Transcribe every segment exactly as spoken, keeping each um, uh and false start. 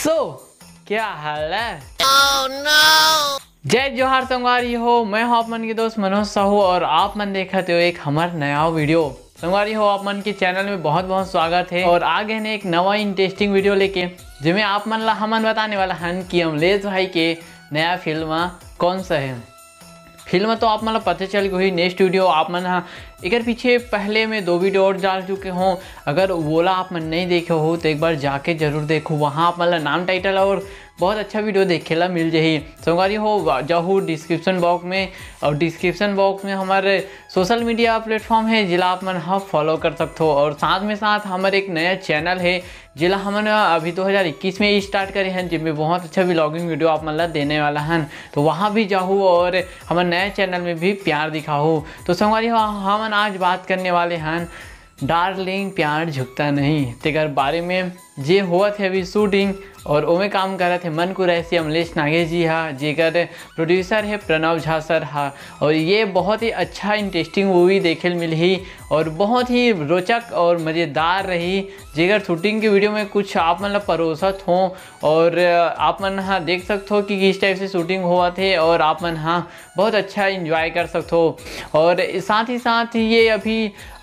सो so, क्या हाल है? oh, no! जय जोहार संगवारी हो, मैं हूं आप मन के दोस्त मनोज साहू और आप मन देखते हो एक हमार नया वीडियो। संगवारी हो, आप मन के चैनल में बहुत बहुत स्वागत है और आगे ने एक नवा इंटरेस्टिंग वीडियो लेके जिसमें आप मन ला हमन बताने वाला हन कि अमलेश भाई के नया फिल्म कौन सा है। फिल्म तो आप मतलब पता चल गई नेक्स्ट वीडियो आप मन हाँ एक पीछे पहले में दो वीडियो और डाल चुके हों। अगर वोला आप मन नहीं देखे हो तो एक बार जाके जरूर देखो, वहाँ आप मतलब नाम टाइटल और बहुत अच्छा वीडियो देखे ला मिल जाही। संगवारी हो जाहू डिस्क्रिप्शन बॉक्स में और डिस्क्रिप्शन बॉक्स में हमारे सोशल मीडिया प्लेटफॉर्म है जिला आप मन हाँ फॉलो कर सकते हो और साथ में साथ हमारे एक नया चैनल है जिला हमन अभी दो हज़ार इक्कीस में स्टार्ट करे हैं जिसमें बहुत अच्छा व्लॉगिंग वीडियो आप मतलब देने वाला हैं। तो वहाँ भी जाओ और हमारे नए चैनल में भी प्यार दिखाओ। तो संगवारी हो हम आज बात करने वाले हैं डार्लिंग प्यार झुकता नहीं तेकर बारे में जे हुआ थे अभी शूटिंग और ओमे काम कर रहे थे मन को रहसी अमलेश नागेश जी हा जेकर प्रोड्यूसर है प्रणव झा सर हा। और ये बहुत ही अच्छा इंटरेस्टिंग मूवी देखे मिली और बहुत ही रोचक और मज़ेदार रही जेकर शूटिंग की वीडियो में कुछ आप मतलब परोसत हों और आप मन हाँ देख सकते हो कि किस टाइप से शूटिंग हुआ थे और आप मन हाँ बहुत अच्छा इंजॉय कर सकते हो। और साथ ही साथ ये अभी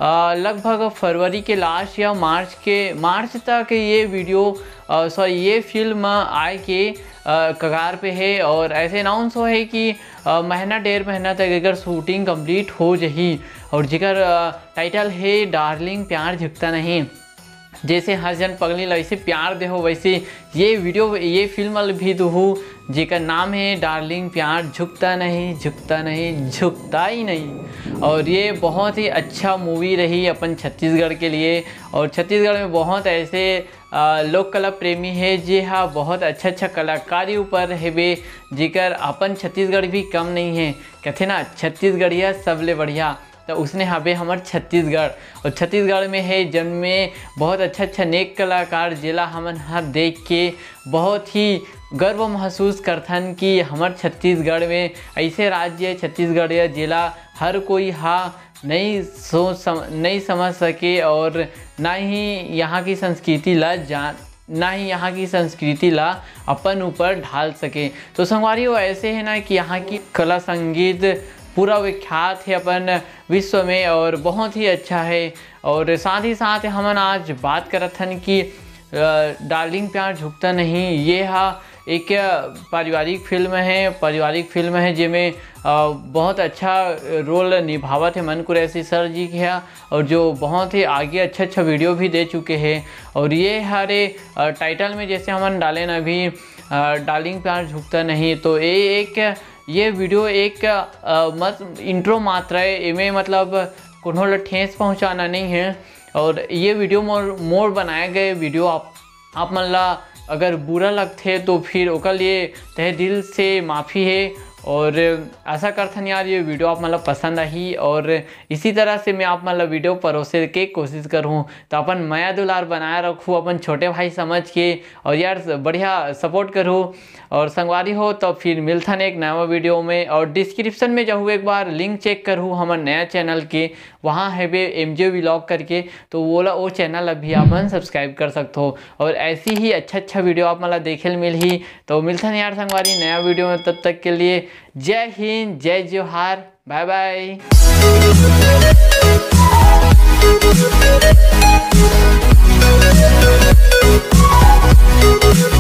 लगभग फरवरी के लास्ट या मार्च के मार्च तक ये वीडियो सॉरी ये फिल्म आए के कगार पे है और ऐसे अनाउंस हो है कि महीना डेढ़ महीना तक अगर शूटिंग कंप्लीट हो जाही और जिकर टाइटल है डार्लिंग प्यार झुकता नहीं। जैसे हर जन पगली वैसे प्यार दे हो वैसे ये वीडियो ये फिल्म भी दो जिसका नाम है डार्लिंग प्यार झुकता नहीं झुकता नहीं झुकता ही नहीं। और ये बहुत ही अच्छा मूवी रही अपन छत्तीसगढ़ के लिए और छत्तीसगढ़ में बहुत ऐसे लोक कला प्रेमी है जी हाँ बहुत अच्छा अच्छा कलाकारी ऊपर है बे जिकर अपन छत्तीसगढ़ भी कम नहीं है। कहते ना छत्तीसगढ़िया सबले बढ़िया, तो उसने हबे हमार छत्तीसगढ़ और छत्तीसगढ़ में है जन्म में बहुत अच्छा अच्छा नेक कलाकार जिला हमन हर देख के बहुत ही गर्व महसूस करथन कि हमार छत्तीसगढ़ में ऐसे राज्य छत्तीसगढ़ या जिला हर कोई हा नहीं सोच सम, नहीं समझ सके और ना ही यहाँ की संस्कृति ला जान ना ही यहाँ की संस्कृति ला अपन ऊपर ढाल सके। तो संगवारी वो ऐसे है ना कि यहाँ की कला संगीत पूरा विख्यात है अपन विश्व में और बहुत ही अच्छा है। और साथ ही साथ हम आज बात करत हन कि डार्लिंग प्यार झुकता नहीं ये हा एक पारिवारिक फिल्म है पारिवारिक फिल्म है जिसमें बहुत अच्छा रोल निभावत है मन कुरैशी सर जी के है और जो बहुत ही आगे अच्छा अच्छा वीडियो भी दे चुके हैं। और ये हरे टाइटल में जैसे हम डालें ना अभी डार्लिंग प्यार झुकता नहीं, तो ये एक ये वीडियो एक आ, मत इंट्रो मात्र है, इमें मतलब कुछ ठेस पहुंचाना नहीं है। और ये वीडियो मोर मोर बनाए गए वीडियो आप आप मन ला अगर बुरा लगते तो फिर ओकर लिए तहे दिल से माफ़ी है और आशा करथन यार ये वीडियो आप मतलब पसंद आई और इसी तरह से मैं आप मतलब वीडियो परोसे के कोशिश करूँ तो अपन माया दुलार बनाए रखूँ अपन छोटे भाई समझ के और यार बढ़िया सपोर्ट करूँ। और संगवारी हो तो फिर मिलथन एक नया वीडियो में और डिस्क्रिप्शन में जाऊँ एक बार लिंक चेक करूँ हमारे नया चैनल के, वहाँ है बे एम जे व्लॉग करके, तो वो ला वो चैनल अभी अपन सब्सक्राइब कर सकते हो और ऐसी ही अच्छा अच्छा वीडियो आप मतलब देखे मिल ही। तो मिलथन यार संगवारी नया वीडियो में, तब तक के लिए जय हिंद जय जोहार बाय बाय।